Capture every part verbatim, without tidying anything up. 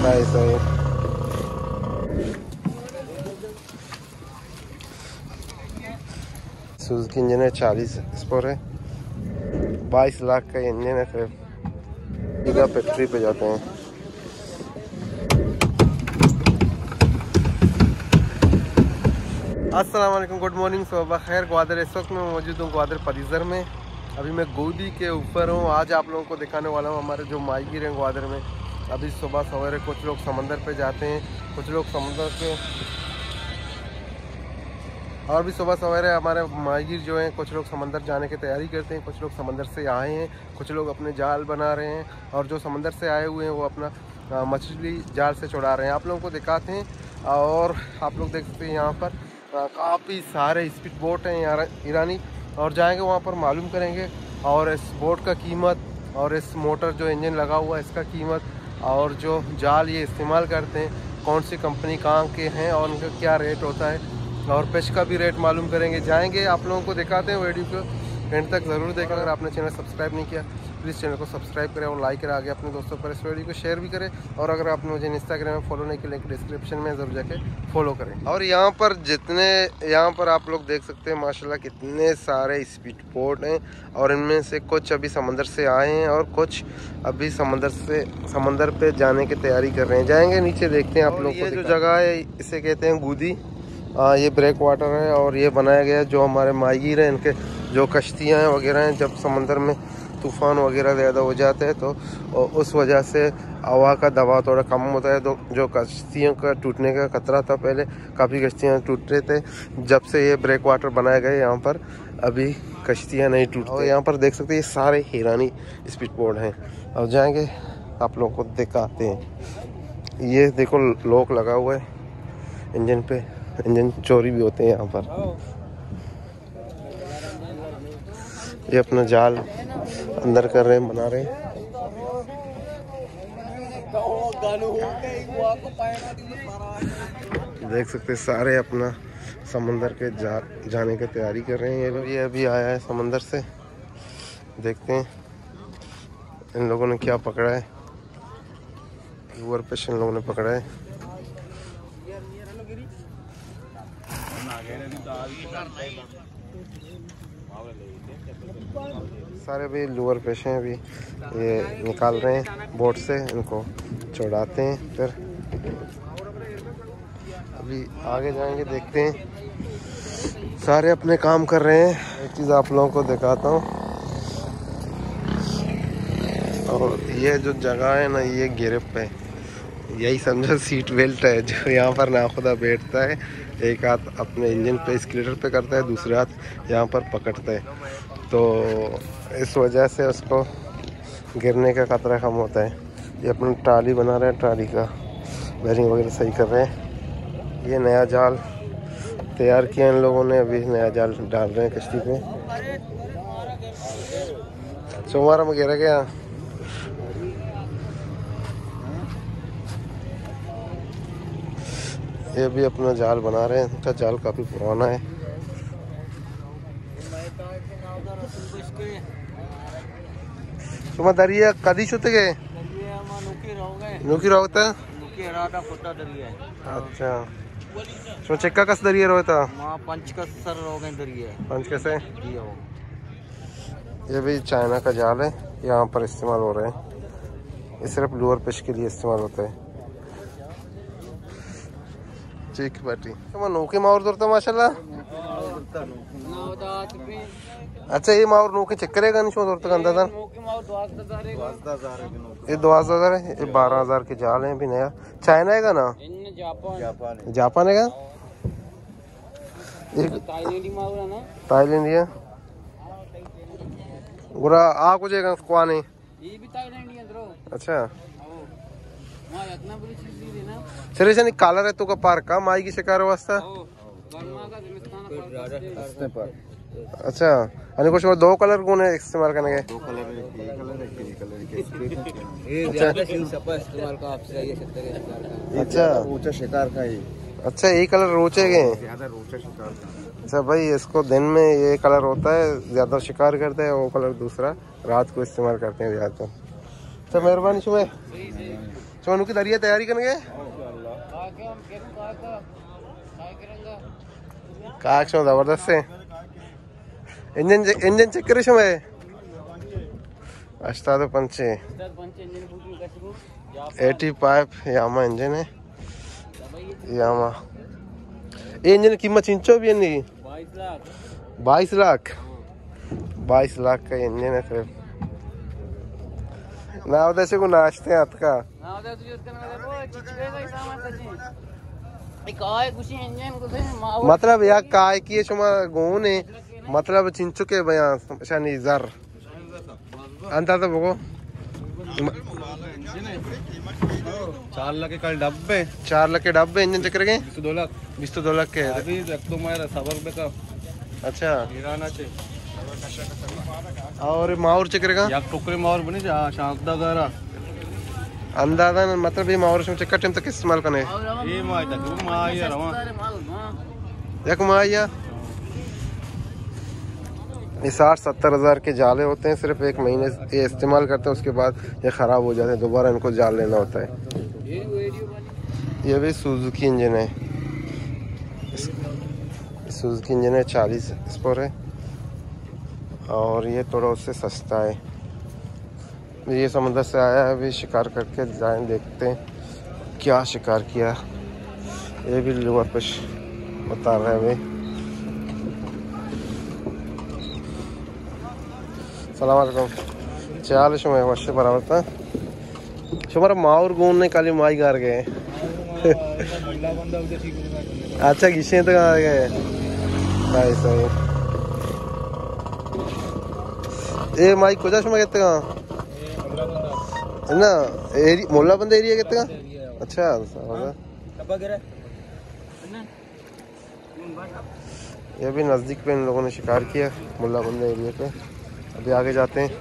सही सही। Suzuki engine है, चालीस स्पोर है, बाईस लाख का इंजन है। फिर गीगा फैक्ट्री पे जाते हैं। अस्सलाम वालेकुम, गुड मॉर्निंग, सुबह खैर। ग्वादर इस वक्त मैं मौजूद हूँ ग्वादर परिसर में। अभी मैं गोदी के ऊपर हूँ। आज आप लोगों को दिखाने वाला हूँ हमारे जो माहीगीर हैं ग्वादर में। अभी सुबह सवेरे कुछ लोग समंदर पे जाते हैं, कुछ लोग समुद्र के, और भी सुबह सवेरे हमारे माहीगीर जो हैं कुछ लोग समंदर जाने की तैयारी करते हैं, कुछ लोग समंदर से आए हैं, कुछ लोग अपने जाल बना रहे हैं, और जो समंदर से आए हुए हैं वो अपना मछली जाल से छुड़ा रहे हैं। आप लोगों को दिखाते हैं। और आप लोग देख सकते हैं यहाँ पर काफ़ी सारे स्पीड बोट हैं ईरानी, और जाएंगे वहाँ पर मालूम करेंगे और इस बोट का कीमत, और इस मोटर जो इंजन लगा हुआ है इसका कीमत, और जो जाल ये इस्तेमाल करते हैं कौन सी कंपनी कहाँ के हैं और उनका क्या रेट होता है, और फिश का भी रेट मालूम करेंगे। जाएंगे, आप लोगों को दिखाते हैं। वीडियो को एंड तक ज़रूर देखें। अगर आपने चैनल सब्सक्राइब नहीं किया प्लीज़ चैनल को सब्सक्राइब करें और लाइक करें, आगे अपने दोस्तों पर इस वीडियो को शेयर भी करें। और अगर आपने मुझे इंस्टाग्राम में फॉलो नहीं किया, लिंक डिस्क्रिप्शन में ज़रूर जाके फॉलो करें। और यहाँ पर जितने यहाँ पर आप लोग देख सकते हैं माशाल्लाह कितने सारे स्पीड बोट हैं, और इनमें से कुछ अभी समंदर से आए हैं और कुछ अभी समंदर से समंदर पे जाने की तैयारी कर रहे हैं। जाएंगे नीचे, देखते हैं आप लोग को। ये जो जगह है इसे कहते हैं गोदी। आ, ये ब्रेक वाटर है, और ये बनाया गया जो हमारे माहीगीर हैं इनके जो कश्तियाँ हैं वगैरह हैं, जब समंदर में तूफ़ान वगैरह ज़्यादा हो जाते हैं तो उस वजह से हवा का दबाव थोड़ा कम होता है, तो जो कश्तियों का टूटने का खतरा था, पहले काफ़ी कश्तियाँ टूट रहे थे। जब से ये ब्रेक वाटर बनाए गए यहाँ पर अभी कश्तियाँ नहीं टूटती। और यहाँ पर देख सकते हैं ये सारे हीरानी स्पीड बोट हैं। अब जाएंगे, आप लोगों को दिखाते हैं। ये देखो लॉक लगा हुआ है इंजन पे, इंजन चोरी भी होते हैं यहाँ पर। ये अपना जाल अंदर कर रहे हैं, बना रहे हैं। देख सकते हैं सारे अपना समंदर के जा, जाने की तैयारी कर रहे हैं। ये लोग, ये अभी आया है समंदर से। देखते हैं इन लोगों ने क्या पकड़ा है। लूअर फिश इन लोगों ने पकड़ा है। सारे भी लूअर फिश हैं, अभी ये निकाल रहे हैं बोट से, इनको चढ़ाते हैं। फिर अभी आगे जाएंगे, देखते हैं। सारे अपने काम कर रहे हैं। एक चीज़ आप लोगों को दिखाता हूँ, और ये जो जगह है ना, ये गिरफ्त है, यही समझो सीट बेल्ट है जो यहाँ पर नाखुदा बैठता है। एक हाथ अपने इंजन पे स्क्लेटर पे करता है, दूसरे हाथ यहाँ पर पकड़ता है, तो इस वजह से उसको गिरने का खतरा कम होता है। ये अपनी ट्राली बना रहे हैं, ट्राली का बेरिंग वगैरह सही कर रहे हैं। ये नया जाल तैयार किया इन लोगों ने, अभी नया जाल डाल रहे हैं कश्ती पे। सोमवार में गिरा गया। ये भी अपना जाल बना रहे हैं, इनका जाल काफ़ी पुराना है। तुम्हारा दरिया कदी छुते गए नुकी रोता अच्छा सो चेक्का कस दरिया रोता पंच कस सर रोगे दरिया पंच कैसे। ये भी चाइना का जाल है, यहाँ पर इस्तेमाल हो रहे हैं। ये सिर्फ लूअर फिश के लिए इस्तेमाल होता है। ठीक बाटी तो नौके मावर दौड़ता माशाल्लाह। अच्छा ये मावर नौके चेक करेगा नहीं दौड़ता गंदा था। ये दो हजार है, ये बारह हजार के जाल हैं। अभी नया चाइना है ना, जापान है थाईलैंड है गुरा आ कुछ कुआने। अच्छा सर से काला रहता का पार्क का माई की शिकार वास्ता। अच्छा आणि कुछ और दो कलर कौन है इस्तेमाल करने के? दो कलर ये कलर है, ये कलर के ये ज्यादा इस्तेमाल का आपसे ये सत्तर। अच्छा रोचा शिकार का ही। अच्छा यही कलर रोचे के ज्यादा रोचा शिकार का। अच्छा भाई इसको दिन में ये कलर होता है, ज्यादा शिकार करते हैं, वो कलर दूसरा रात को इस्तेमाल करते हैं ज्यादा। अच्छा मेहरबानी सुबह सोनू की दरिया तैयारी करेंगे काक शो जबरदस्त है इंजन इंजन चेक करे शो है अष्टा तो पंचे एटी पाइप यामा इंजन है यामा ये इंजन कीमत चिंचो भी है नहीं बाईस लाख बाईस लाख का इंजन है सिर्फ ना उधर से को नाचते हैं हाथ का मतलब या काय की शुमा गोन है मतलब चिंचो के बयान शानी जर अंतर तो भगो चार लाख के कल डब्बे चार लाख के डब्बे इंजन चक्कर के बीस दो लाख बीस तो दो लाख के अभी तो मेरा सबर पे का अच्छा हिराना चे और मावर चक्कर का या टोकरे मावर बने जा शांतदा गारा अंदाजा मतलब ये मावर में चक्कर टीम तक इस्तेमाल करने ये माय तक माय रवा एक माया ये साठ सत्तर हजार के जाले होते हैं सिर्फ एक महीने ये इस्तेमाल करते हैं उसके बाद ये ख़राब हो जाते हैं दोबारा इनको जाल लेना होता है ये भी सुजुकी इंजन है सुजुकी इंजन है चालीस स्पोर है और ये थोड़ा उससे सस्ता है ये समुद्र से आया है अभी शिकार करके जाएं देखते हैं क्या शिकार किया ये भी लोअर पे उतार रहे हैं अभी सलामकुम चाल शुमार वर्ष बराबर था शुमार मावर गुण ने काली माई गार गए अच्छा घिसे तो कहाँ गए भाई सही ये माई कुछ शुमार कहते कहाँ है ना एरी मोला बंद एरिया कहते कहाँ अच्छा ये भी नज़दीक पे इन लोगों ने शिकार किया मुल्ला बंद एरिया पे अभी आगे जाते हैं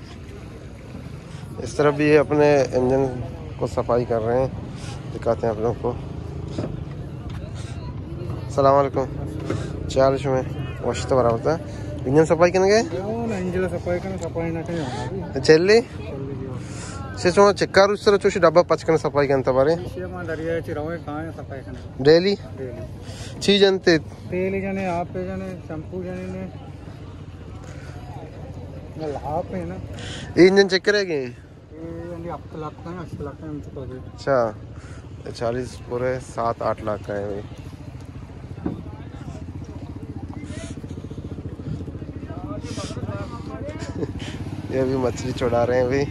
इस तरफ भी ये अपने इंजन को सफाई कर रहे हैं दिखाते हैं आप लोगों को सलाम वालेकुम चालीस में वश तो बराबर था इंजन सफाई करने गए इंजन सफाई करने सफाई ना करें చెల్లి से చెక్కారు ఇస్తారు చూసి డబ్బా పచ్చకన సఫాయి కంత బారే డైలీ చీజ్ అంతే तेल जाने आप पे जाने शैम्पू जाने ने आप है ना ये इंजन चेक करेंगे ये आपको लगता है अस्सी लाख का हम चुका गए अच्छा चालीस पूरे सात आठ लाख का है भाई ये भी मछली चढ़ा रहे हैं भाई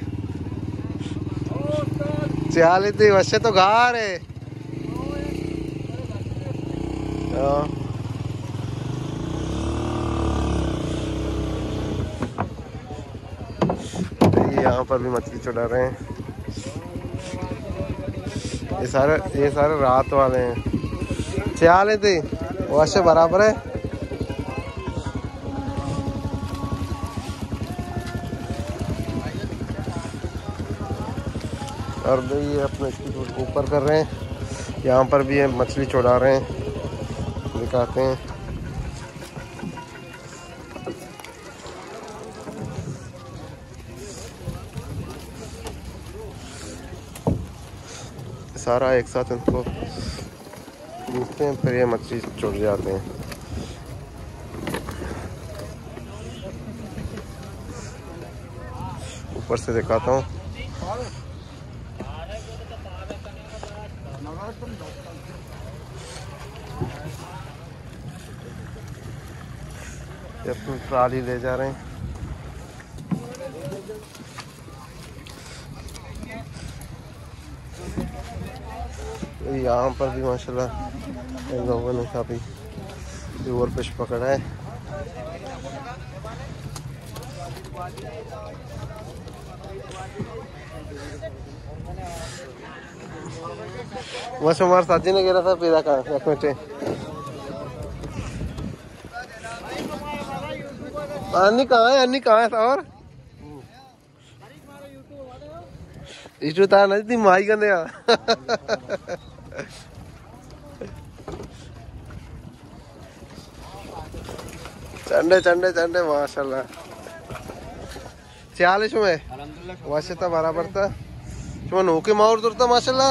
चालीस वैसे तो घार है यहाँ पर भी मछली चढ़ा रहे हैं ये सारे ये सारे रात वाले हैं चाले थे वैसे बराबर है और भाई ये अपने ऊपर कर रहे हैं यहाँ पर भी ये मछली चढ़ा रहे हैं दिखाते हैं सारा एक साथ इनको खींचते हैं फिर ये मछली चढ़ जाते हैं ऊपर से दिखाता हूँ अपनी ट्राली ले जा रहे हैं यहाँ पर भी माशाल्लाह इन लोगों ने काफ़ी ओवर फिश पकड़ा है वह हमारे साथी ने गिरा था पैदा का एक मिनट अन्नी कहाँ है अन्नी कहाँ है और इशू था ना जी माई करने चंडे चंडे चंडे माशाल्लाह चालीस में वैसे तो बराबर था cuma nuke maur durta mashallah.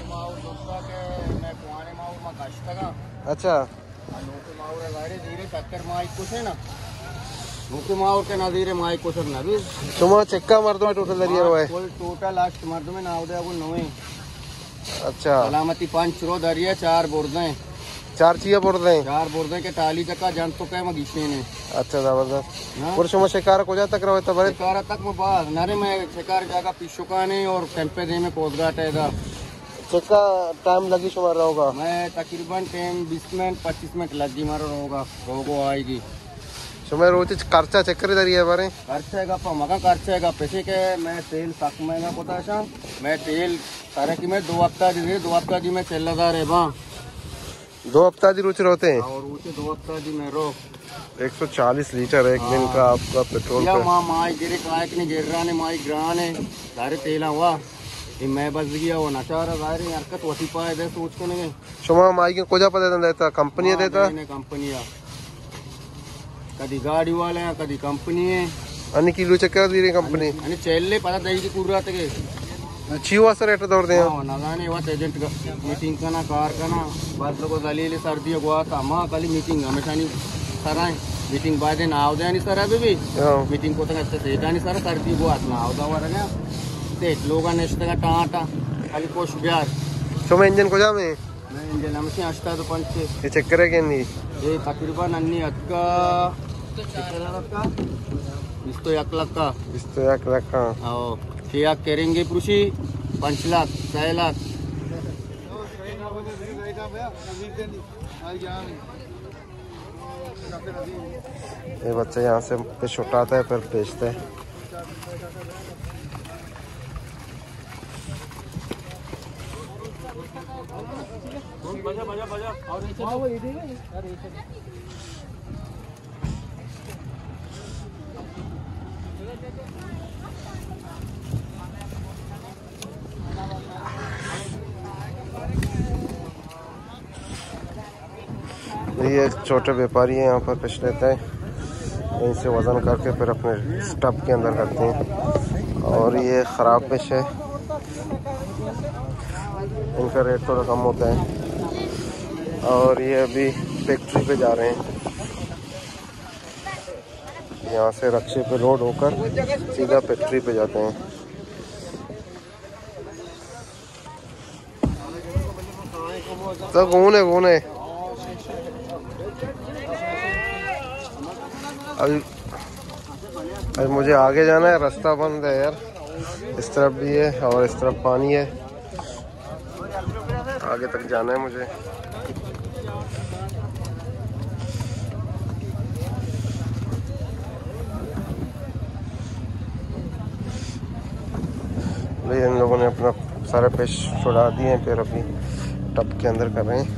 अच्छा nuke maur gaire dire takkar mai kuch hai na nuke maur ke nadire mai kuch na bi cuma chekka mardo mein total dariya roe कोई टोटल लास्ट मर्द में नाव दे वो नवे अच्छा सलामती पांच रो दरिया चार बोर्डे चार चिया बोर्डे चार बोर्डे के टाली चक्का जन तो के मगिशे ने अच्छा जबरदस्त और cuma शिकार को जा तक रहो तबरे शिकार तक में बाहर नारे में शिकार जागा पिशुकाने और टेंपे दे में कोदघाट है दा चक्का टाइम लगी शुमार होगा मैं तकरीबन टाइम बीस मिनट पच्चीस मिनट लगी मारो होगा रोगो आएगी शुमार रोज खर्चा चेक कर दरिया बारे खर्चेगा पा मगा खर्चेगा पैसे के मैं तेल तक महंगा पता सा मैं तेल सारे की मैं दो हफ्ता दी दो हफ्ता दी मैं तेल लगा रे बा दो हफ्ता दी रुचि रहते हैं और उसे दो हफ्ता दी मैं रो एक सौ चालीस लीटर एक दिन का आपका पेट्रोल या पे माँ माई गिरे कायक ने गिर रहा ने माई ग्रान है सारे तेल हुआ ये मैं बस गया वो नशा रहा जाहिर है हरकत वसी पाए दे सोच को नहीं शुमा माई के कोजा पता देता कंपनी देता ने कंपनी आ कदी गाड़ी वाले हैं कदी कंपनी है अन्य किलो चक्कर दी रही कंपनी आणि चेल्ले पता दही की पूरा तक चीवा सर एट दौड़ दे हां ना जाने वो एजेंट का मीटिंग करना कार करना बाद लोगों दलील सर्दी गोवा था मां कल मीटिंग हमेशा नहीं सराय मीटिंग बाद ना आव दे नहीं सर अभी भी मीटिंग को तक अच्छे से जानी सर सर्दी गोवा ना आव दा वर ना ते लोगा ने इस तरह टाटा खाली कोश बिहार शुमा इंजन को जा में मैं इंजन हमसे अष्टा तो पंच ये चक्कर है कि नहीं ये तकरीबन अन्नी अक्का कितना रखा इस्तो एक लाख का इस्तो एक लाख का आओ छह करेंगे पुरुषी पाँच लाख छह लाख ये बच्चा यहाँ से फिश उठाता है फिर बेचता है बजा बजा बजा और ये छोटे व्यापारी हैं यहाँ पर फिश लेते हैं यहीं से वज़न करके फिर अपने स्टब के अंदर करते हैं और ये ख़राब फिश है इनका रेट थोड़ा कम होता है और ये अभी फैक्ट्री पे जा रहे हैं यहाँ से रक्शे पे लोड होकर सीधा फैक्ट्री पे जाते हैं तो घूने घूने अभी अभी मुझे आगे जाना है रास्ता बंद है यार इस तरफ भी है और इस तरफ पानी है आगे तक जाना है मुझे भाई इन लोगों ने अपना सारे फिश छुड़ा दिए हैं फिर अभी टब के अंदर कर रहे हैं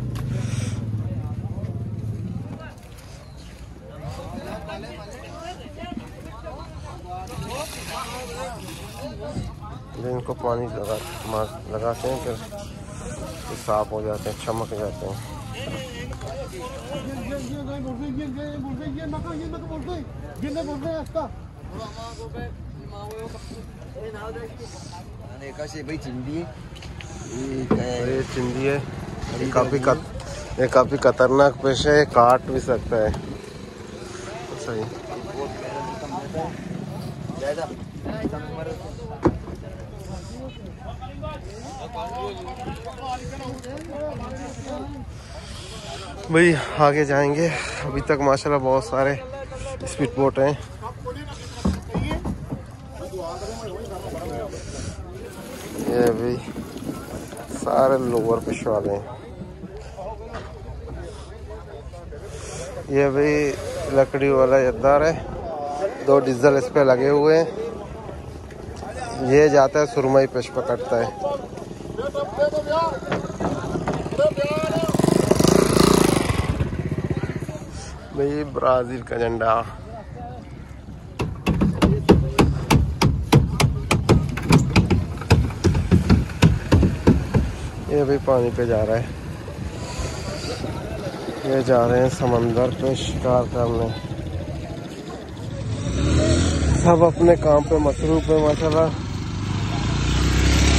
इनको पानी लगा लगाते हैं फिर तो साफ हो जाते हैं चमक जाते हैं भाई चिंदी ये चिंदी है ये काफ़ी कत, ये काफ़ी खतरनाक फिश है काट भी सकता है सही भाई आगे जाएंगे अभी तक माशाल्लाह बहुत सारे स्पीड बोट हैं ये भी सारे लोअर फिश वाले हैं ये भी लकड़ी वाला यद्दार है दो डीजल इस पे लगे हुए हैं ये जाता है सुरमई फिश पकड़ता है भाई ब्राज़ील का झंडा ये भी पानी पे जा रहा है ये जा रहे हैं समंदर पे शिकार करने सब अपने काम पे मसरूफ है माशाल्लाह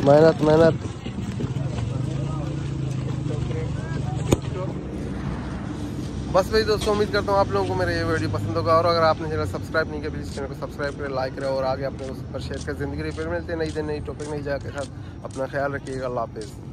मेहनत मेहनत। बस वही दोस्तों, उम्मीद करता हूँ आप लोगों को मेरा ये वीडियो पसंद होगा, और अगर आपने चैनल सब्सक्राइब नहीं किया प्लीज़ चैनल को सब्सक्राइब करें, लाइक करें और आगे अपने उस पर शेयर करें। ज़िंदगी फिर मिलते हैं नई दिन नई टॉपिक नई जगह के साथ। अपना ख्याल रखिएगा। अल्लाह हाफिज़।